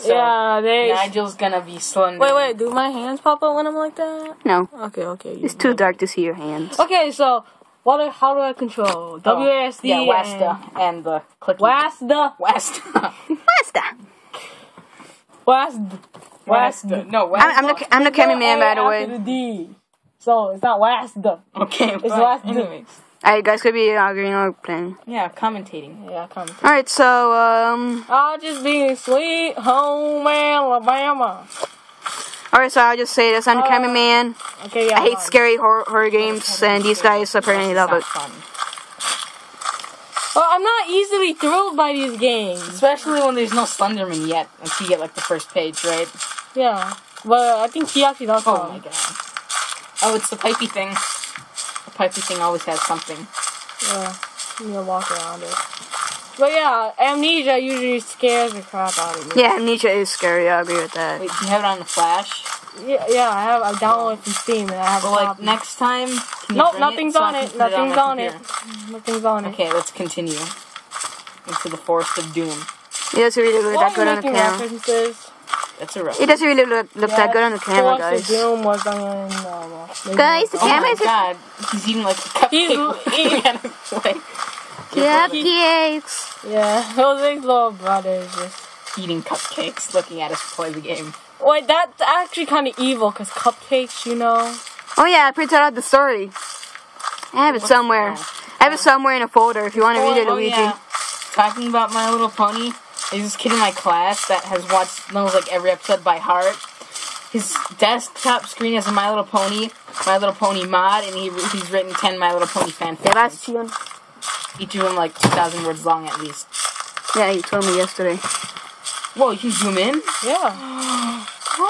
So yeah, Nigel's gonna be slender. Wait, do my hands pop up when I'm like that? No. Okay. It's too dark to see your hands. Okay, so how do I control? WASD. Yeah, WASD and the clicky. WASD. No, I'm the cameraman, by the way. After the D. So it's not WASD. Okay, It's WASD. anyways. Alright, you guys could be arguing or playing. Yeah, commentating. Yeah, commentating. Alright, so, I'll just be sweet home Alabama. Alright, so I'll just say this. I'm the cameraman. Okay, yeah. I hate scary horror games, and these guys apparently love it. Well, I'm not easily thrilled by these games. Especially when there's no Slenderman yet, until you get like the first page, right? Yeah, but I think he actually does. Oh my god. Oh, it's the pipey thing. The pipey thing always has something. Yeah, you need to walk around it. But yeah, Amnesia usually scares the crap out of me. Yeah, Amnesia is scary, I agree with that. Wait, do you have it on the Flash? Yeah, I downloaded it from Steam and I have Well, a like, copy. next time, can you Nope, bring nothing's it so I on can it. put on Nothing's my on it. computer? Nothing's on it. Okay, let's continue. Into the Forest of Doom. It doesn't really look that good on the camera. References? That's a rough. It doesn't really look that good on the camera, guys. Doom was on, Guys, the Oh camera my is... god, he's eating like a cupcake. He's at his plate. Cupcakes. Yeah, Jose's little brother is just... Eating cupcakes, looking at us play the game. Wait, that's actually kind of evil, because cupcakes, you know... Oh yeah, I printed out the story. I have it somewhere. I have it somewhere in a folder if you want to read it, Luigi. Yeah. Talking about My Little Pony, there's this kid in my class that knows like every episode by heart. His desktop screen has a My Little Pony mod, and he's written 10 My Little Pony fanfictions. Each of them like 2,000 words long at least. Yeah, you told me yesterday. Whoa, you can zoom in? Yeah.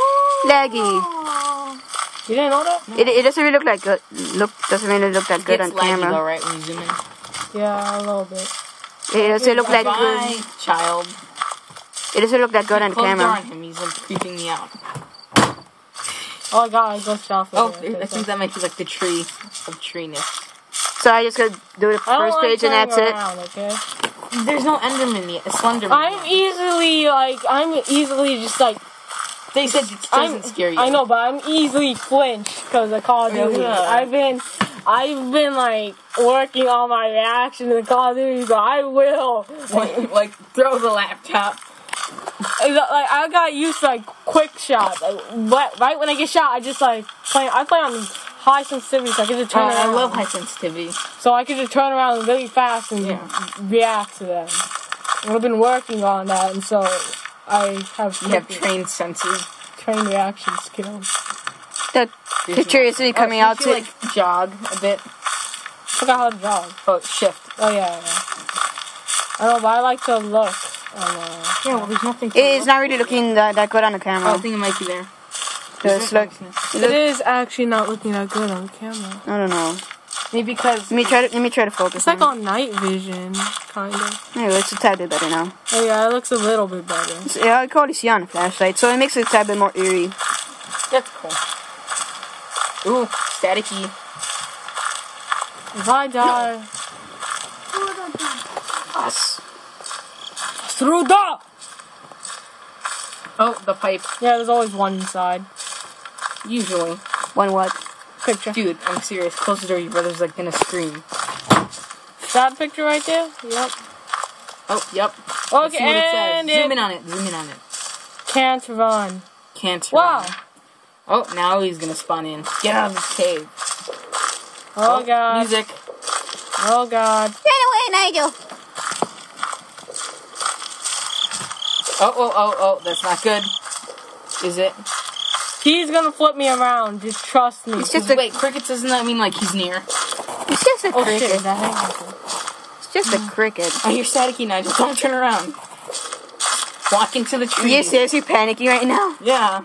Laggy. You didn't know that? No. It doesn't really look like good. Doesn't really look that good on camera. It's laggy though, right, when you zoom in? Yeah, a little bit. It doesn't look that Bye, good. child. It doesn't look that good on Close the door camera. on him. He's like creeping me out. Oh god, I go south. Oh, I think that might be like the tree of treeness. So I just gotta do the first page and that's it. Okay? There's no Enderman yet. A Slenderman. I'm easily just like. They said it doesn't scare you. I know, but I'm easily flinched because of Call of Duty. Yeah. I've been like working on my reaction to Call of Duty, so I will like throw the laptop. Like I got used to like quick shots. Like, right when I get shot, I just like play. I play on high sensitivity, so I can just turn around. I love high sensitivity. So I can just turn around really fast and react to them. And I've been working on that, and so I have. You have trained senses. Trained reaction skills. The picture is really coming out to like jog a bit. I forgot how to jog. Oh, shift. Oh yeah. I know, but I like to look. Yeah, well, there's nothing. It's not really looking that good on the camera. Oh, I think it might be there. It is actually not looking that good on the camera. I don't know. Maybe because let me try to focus. It's like on night vision, kind of. Anyway, it's a tad bit better now. Oh yeah, it looks a little bit better. Yeah, I can already see on the flashlight, so it makes it a tad bit more eerie. that's cool. Ooh, staticky. If I die, Us. through the. Oh, the pipe. Yeah, there's always one inside. Usually. One what? Picture. Dude, I'm serious. Close the door. Your brother's like gonna scream. That picture right there? Yep. Oh, yep. Okay, Let's see what it and says. Zoom in on it. Zoom in on it. Can't run. Can't Wow. run. Oh, now he's gonna spawn in. Get out of this cave. Oh god. Music. Oh god. Get away, Nigel! Oh, that's not good. Is it? He's gonna flip me around. Just trust me. It's just Wait, crickets, doesn't that mean like he's near? It's just a Oh cricket. shit, that ain't happening. It's just a cricket. I hear staticky, Nigel. Don't turn around. Walk into the tree. You're seriously panicking right now? Yeah.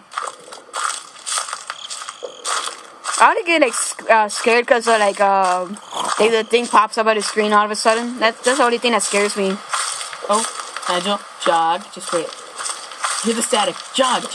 I would get like scared because like the thing pops up on the screen all of a sudden. That's the only thing that scares me. Oh, Nigel, jog. Just wait. Hear the static. Jog.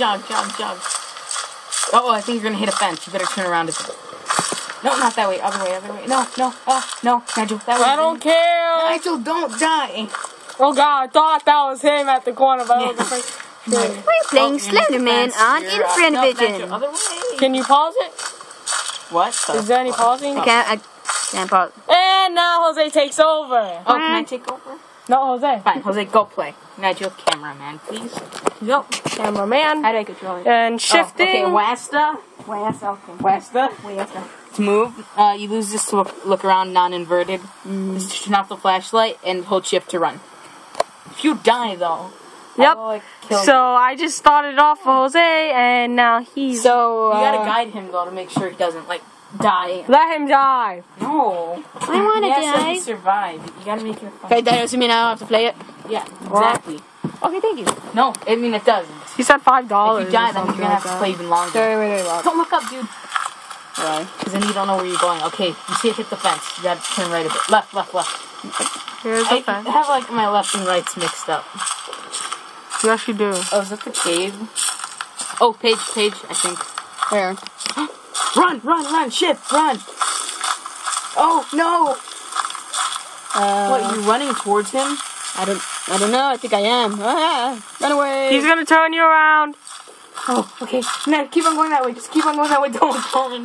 Oh, I think you're gonna hit a fence. You better turn around. No, not that way. Other way. No. No, Nigel, that way. I don't care. Nigel, don't die. Oh god, I thought that was him at the corner, but I wasn't afraid. We're playing Slenderman on Infravision. No, other way. Can you pause it? What? Is there any pausing? I can't pause. And now Jose takes over. Oh, can I take over? No, Jose. Fine, Jose, go play. Magic cameraman, please. Go. Cameraman. How do I control it? And shifting. Okay, Wasta. Wasta. To move, you lose this to look around non-inverted. Just turn off the flashlight and hold shift to run. If you die, though. Yep. Kill So you. I just started off for Jose, and now he's. So, You gotta guide him, though, to make sure he doesn't, die. Let him die. No. I want to He has die. to survive. You gotta make it fun. Okay, that doesn't mean I don't have to play it. Yeah, exactly. Okay, thank you. No, I mean, it doesn't. He said $5. If you die, then you're gonna have to play even longer. Sorry, wait. Don't look up, dude. Why? Because then you don't know where you're going. Okay, you see it hit the fence. You gotta turn right a bit. Left. Here's I the fence. have like my left and rights mixed up. Yes, you do. Oh, is that the cave? Oh, page, I think. Where? Run, shift, run! Oh, no! What, you're running towards him? I don't know. I think I am. Run away. He's gonna turn you around. Oh, okay. No, keep on going that way. Just keep on going that way. Don't run.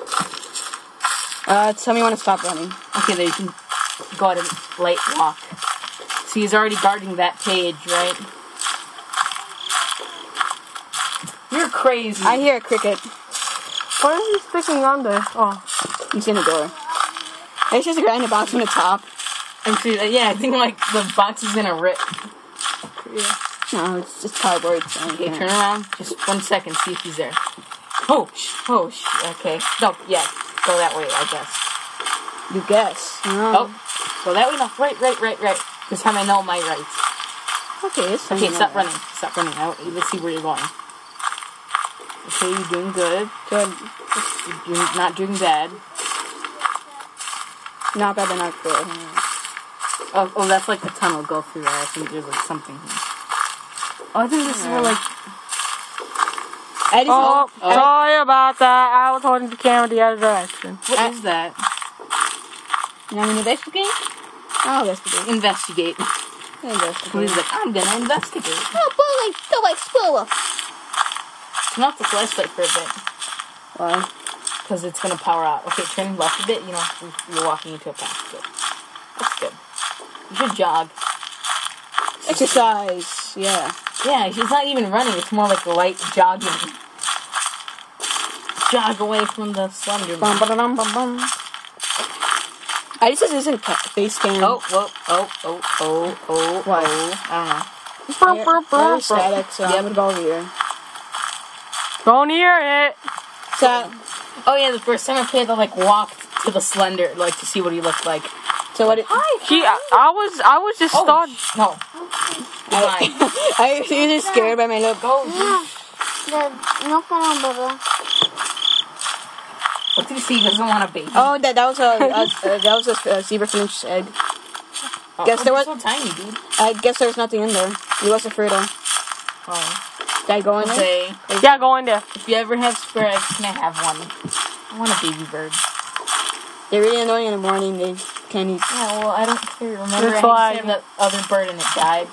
Tell me when to stop running. Okay, there you can go at a light walk. So he's already guarding that page, right? You're crazy. I hear a cricket. What is he sticking under? Oh. He's in the door. It's just a grind box on the top. I think like the box is gonna rip. Yeah. No, it's just cardboard. So Okay, turn around. Just 1 second, see if he's there. Oh, okay. No, yeah. Go that way, I guess. You guess. Oh, go that way. No, right. This time I know my rights. Okay, Okay, stop running. Let's see where you're going. Okay, you're doing good. Good. You're not doing bad. Not bad, but not good. Oh, that's like the tunnel. Go through there. I think there's like something here. Oh, I think this is where like... Sorry about that. I was holding the camera the other direction. What is that? You want me to investigate? I'll investigate. Investigate. He's like, I'm gonna investigate. Oh, bully! Go like spool. Turn off the flashlight for a bit. Why? Because it's gonna power out. Okay, turn left a bit. You know, you're walking into a path. Good. That's good. You should jog. Exercise. Yeah. Yeah, it's not even running. It's more like light jogging. Jog away from the slender. I just isn't face cam. Oh. What? I don't know. Very static, so I'm gonna go over here. Go near it. So, Oh yeah, the first time I played, I like walked to the slender, like to see what he looked like. so what? I was just starting. No. I was just scared by my little. What did he see? He doesn't want a baby. Oh, that was a zebrafinch egg. Oh, guess there was. so tiny, dude. I guess there's nothing in there. He wasn't fertile. Oh. Did I go in there? Okay. Yeah, go in there. If you ever have spare eggs, can I have one? I want a baby bird. They're really annoying in the morning. They can't eat. Oh, well, I don't care. Remember, That's I why- used to have that other bird and it died.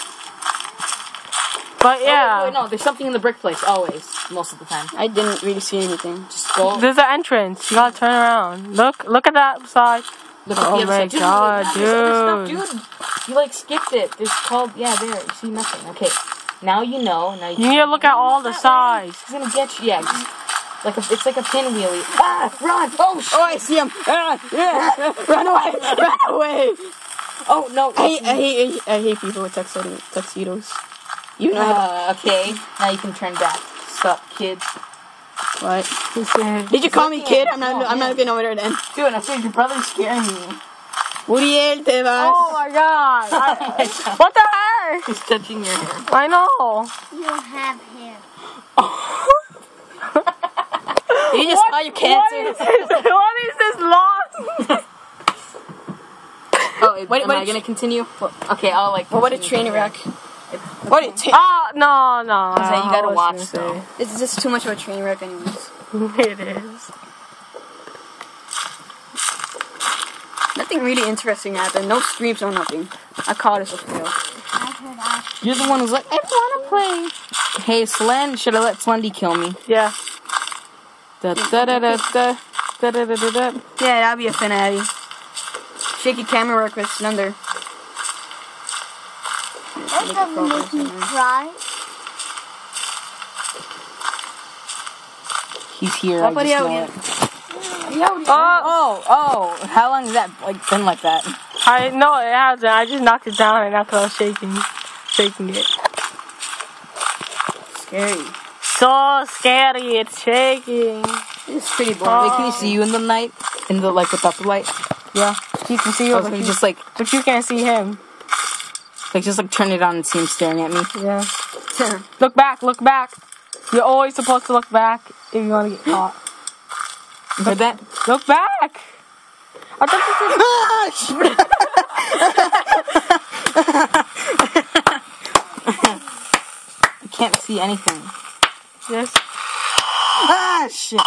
But yeah. Wait, no, there's something in the brick place, always. Most of the time. I didn't really see anything. Just go. There's an entrance. You gotta turn around. Look at that side. Look Oh at the my other side. God, There's other dude. stuff, dude. You like skipped it. There's called, yeah, there. You see nothing. Okay. Now you know. Now You need to look at all the sides. He's gonna get you. Yeah. It's like a pinwheelie. Ah! Run! Oh, shit! Oh, I see him! Yeah. Run away! Run away! Oh, no. I hate people with tuxedos. You know. Okay. Now you can turn back. Sup, kid? What? Did you call me kid? I'm not even over there then. Dude, I said your brother's scaring me. Uriel, te vas. Oh my god. What the heck? He's touching your hair. I know. You have hair. You just call you cancer. What is this loss? Oh, am I gonna continue? Okay, I'll like. What a train wreck. What a train. Oh, no. So you gotta watch though. This is just too much of a train wreck anyways. It is. Nothing really interesting happened. No screams or nothing. I call this a fail. You're the one who's like, I wanna play. Hey, Slen, should I let Slendy kill me? Yeah. Da da da da da da da da da da. Yeah, that'll be a finale. Shaky camera work with Slender. That doesn't make me cry. He's here. I Somebody just out know here. it. Oh, How long has that been like that? I know it hasn't. I just knocked it down right now because I was shaking it. Scary. So scary, it's shaking. It's pretty boring. Wait, can you see you in the night? In the without the light? Yeah, you can see I him, was but, just like you can't see him. turn it on and see him staring at me. Yeah. Look back, look back. You're always supposed to look back if you want to get caught. You heard that? Look back! I thought I can't see anything. Yes. Ah, shit.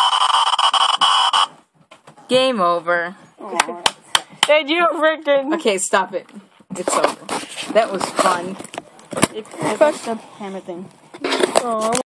Game over. Hey, you freaking. Okay, stop it. It's over. That was fun. It's the hammer thing. Oh.